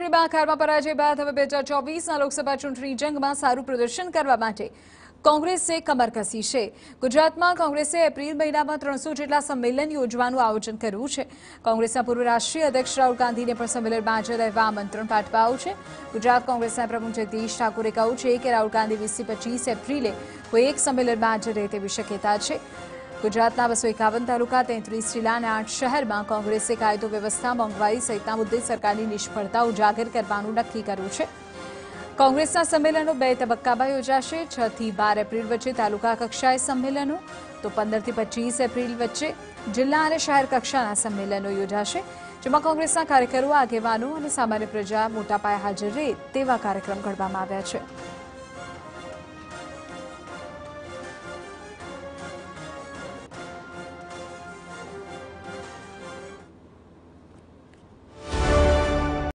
ચૂંટણીમાં અખારમાં પરાજય બાદ હવે 2024ના લોકસભા ચૂંટણી જંગમાં સારું પ્રદર્શન કરવા માટે કોંગ્રેસે કમર કસી છે। ગુજરાતમાં કોંગ્રેસે એપ્રિલ મહિનામાં 300 જેટલા સંમેલન યોજવાનું આયોજન કર્યું છે। કોંગ્રેસના પૂર્વ રાષ્ટ્રીય અધ્યક્ષ રાહુલ ગાંધીને પણ સંમેલનમાં હાજર રહેવા આમંત્રણ પાઠવાયું છે। ગુજરાત કોંગ્રેસના પ્રમુખ જગદીશ ઠાકોરે કહ્યું છે કે રાહુલ ગાંધી 20થી 25 એપ્રિલે કોઈ એક સંમેલનમાં હાજર રહે તેવી શક્યતા છે। ગુજરાતના 251 તાલુકા 33 જિલ્લા અને 8 શહેરમાં કોંગ્રેસે કાયદો વ્યવસ્થા મોંઘવારી સહિતના મુદ્દે સરકારની નિષ્ફળતા ઉજાગર કરવાનું નક્કી કર્યું છે। કોંગ્રેસના સંમેલનો 2 તબક્કામાં યોજાશે। 6 થી 12 એપ્રિલ વચ્ચે તાલુકા કક્ષાએ સંમેલનો તો 15 થી 25 એપ્રિલ વચ્ચે જિલ્લા અને શહેર કક્ષાના સંમેલનો યોજાશે, જેમાં કોંગ્રેસના કાર્યકરો, આગેવાનો અને સામાન્ય પ્રજા મોટા પાયે હાજર રહે તેવા કાર્યક્રમ ઘડવામાં આવ્યા છે।